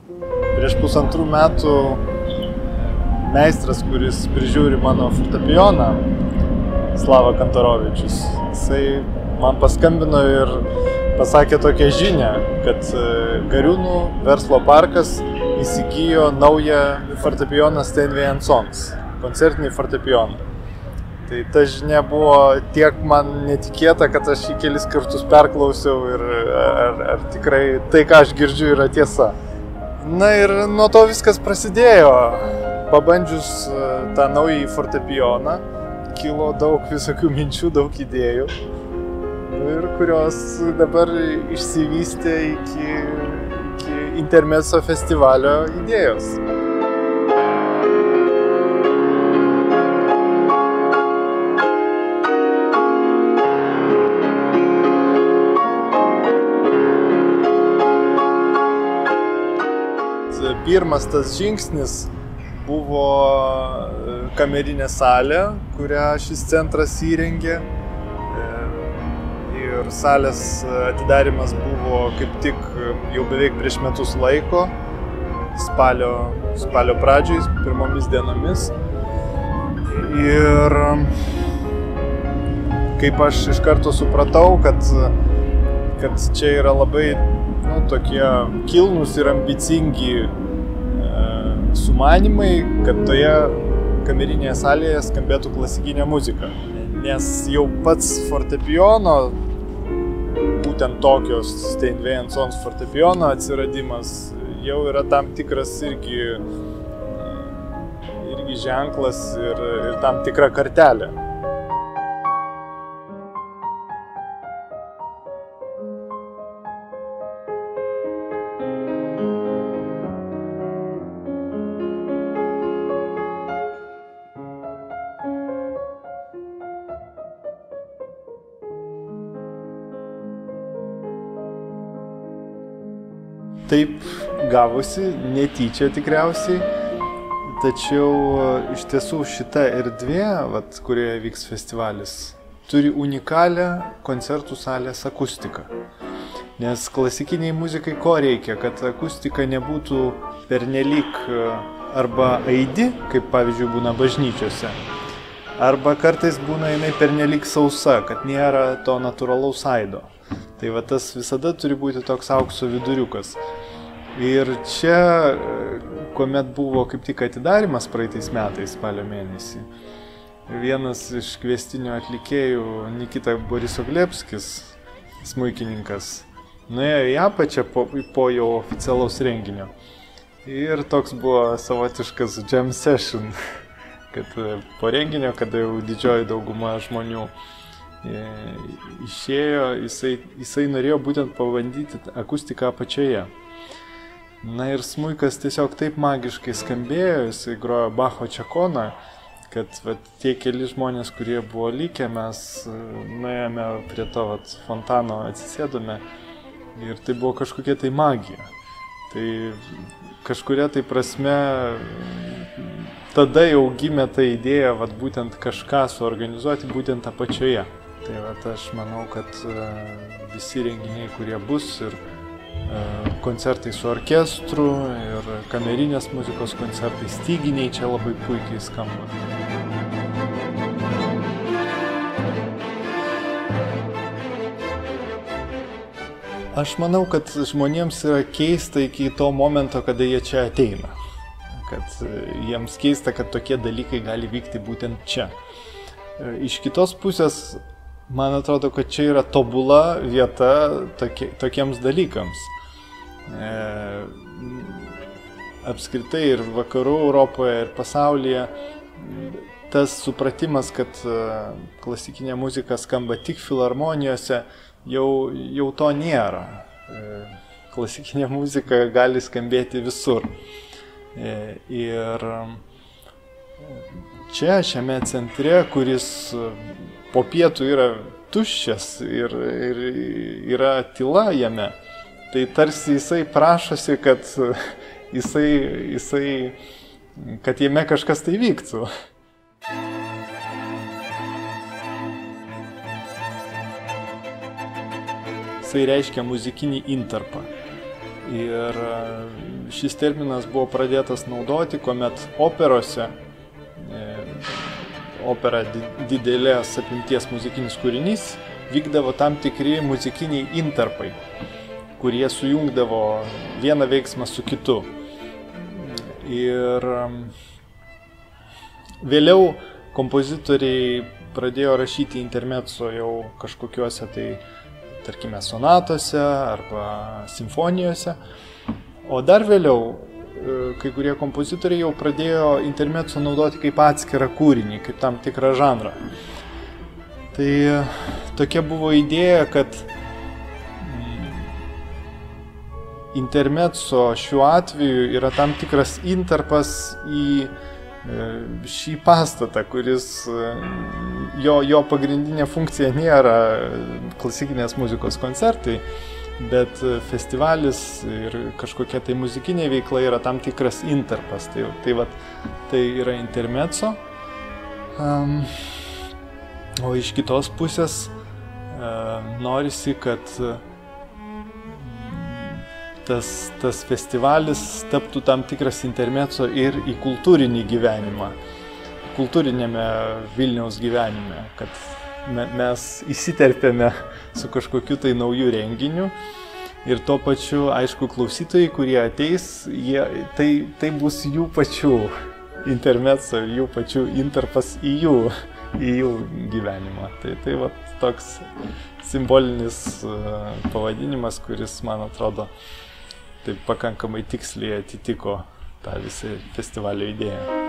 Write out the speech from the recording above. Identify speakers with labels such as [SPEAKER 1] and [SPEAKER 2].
[SPEAKER 1] Prieš 1,5 metų meistras, kuris prižiūri mano fortepijoną, Slava Kantorovičius, jisai man paskambino ir pasakė tokią žinią, kad Gariūnų verslo parkas įsigijo naują fortepijoną Steinway & Sons, koncertinį fortepijoną. Tai ta žinia buvo tiek man netikėta, kad aš jį kelis kartus perklausiau ir ar tikrai tai, ką aš girdžiu, yra tiesa. Na ir nuo to viskas prasidėjo. Pabandžius tą naują fortepijoną, kilo daug visokių minčių, daug idėjų, ir kurios dabar išsivystė iki Intermezzo festivalio idėjos. Pirmas tas žingsnis buvo kamerinė salė, kurią šis centras įrengė. Ir salės atidarimas buvo kaip tik jau beveik prieš metus laiko, spalio pradžioj, pirmomis dienomis. Ir kaip aš iš karto supratau, kad čia yra labai tokie kilnūs ir ambicingi sumanimai, kad toje kamerinėje salėje skambėtų klasikinė muzika. Nes jau pats fortepijono, būtent tokios Steinway & Sons fortepijono atsiradimas jau yra tam tikras irgi ženklas ir tam tikra kartelė. Taip gavosi, netyčia tikriausiai, tačiau iš tiesų šita erdvė, kurioje vyks festivalis, turi unikalią koncertų salės akustiką. Nes klasikiniai muzikai ko reikia, kad akustika nebūtų pernelyg arba aidi, kaip pavyzdžiui būna bažnyčiose, arba kartais būna jinai pernelyg sausa, kad nėra to natūralaus aido. Tai tas visada turi būti toks aukso viduriukas. Ir čia, kuomet buvo kaip tik atidarimas praeitais metais, spalio mėnesį, vienas iš kviestinių atlikėjų, Nikita Borisoglebskis, smuikininkas, nuėjo į apačią po jau oficialaus renginio. Ir toks buvo savotiškas jam session, kad po renginio, kada jau didžioji dauguma žmonių išėjo, jisai norėjo būtent pabandyti akustiką apačioje. Na ir smuikas tiesiog taip magiškai skambėjo, jisai grojo Bacho Čakoną, kad tie keli žmonės, kurie buvo likę, mes nuėjome prie to fontano, atsisėdome ir tai buvo kažkokia tai magija. Tai kažkuria tai prasme tada jau gimė ta idėja būtent kažką suorganizuoti būtent apačioje. Tai aš manau, kad visi renginiai, kurie bus, ir koncertai su orkestru, ir kamerinės muzikos koncertai, styginiai čia labai puikiai skamba. Aš manau, kad žmonėms yra keista iki to momento, kada jie čia ateina. Kad jiems keista, kad tokie dalykai gali vykti būtent čia. Iš kitos pusės, man atrodo, kad čia yra tobula vieta tokiems dalykams. Apskritai ir vakarų Europoje, ir pasaulyje tas supratimas, kad klasikinė muzika skamba tik filharmonijose, jau to nėra. Klasikinė muzika gali skambėti visur. Ir čia, šiame centre, kuris po pietų yra tuščias ir yra tyla jame, tai tarsi jisai prašosi, kad kad jame kažkas tai vyktų. Jisai reiškia muzikinį intarpą. Ir šis terminas buvo pradėtas naudoti, kuomet operose, opera didelės apimties muzikinis kūrinys, vykdavo tam tikri muzikiniai intarpai, kurie sujungdavo vieną veiksmą su kitu. Ir vėliau kompozitoriai pradėjo rašyti intermezzo jau kažkokiuose tai, tarkime, sonatose arba simfonijose. O dar vėliau kai kurie kompozitoriai jau pradėjo intermezzo naudoti kaip atskirą kūrinį, kaip tam tikrą žanrą. Tai tokia buvo idėja, kad intermezzo šiuo atveju yra tam tikras intarpas į šį pastatą, kuris jo pagrindinė funkcija nėra klasikinės muzikos koncertai, bet festivalis ir kažkokia tai muzikinė veikla yra tam tikras intarpas. Tai yra intermezzo. O iš kitos pusės norisi, kad tas festivalis taptų tam tikras intermezzo ir į kultūrinį gyvenimą, kultūrinėme Vilniaus gyvenime, kad mes įsiterpėme su kažkokiu tai naujų renginiu ir tuo pačiu, aišku, klausytojai, kurie ateis, tai bus jų pačių intermezzo, jų pačių intarpas į jų gyvenimą. Tai va toks simbolinis pavadinimas, kuris, man atrodo, taip pakankamai tiksliai atitiko tą visą festivalio idėją.